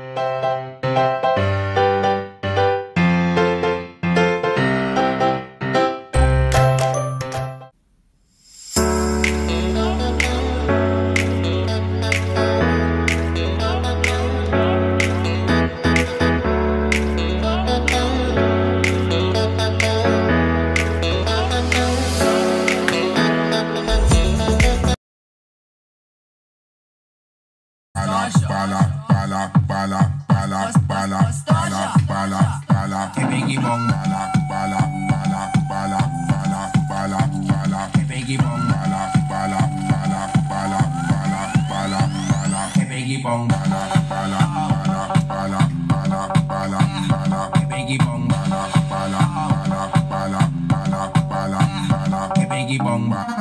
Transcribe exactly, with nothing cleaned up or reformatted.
Bala, bala, bala, bala, bala, bala, bala, bala, que Biggie Bong, bala, bala, bala, bala, bala, bala, bala, que Biggie Bong, bala, bala, bala, bala, bala, bala, bala, que Biggie Bong, bala, bala, bala, bala, bala, bala, bala, que Biggie Bong, bala, bala, bala, bala, bala, bala, bala, que Biggie Bong.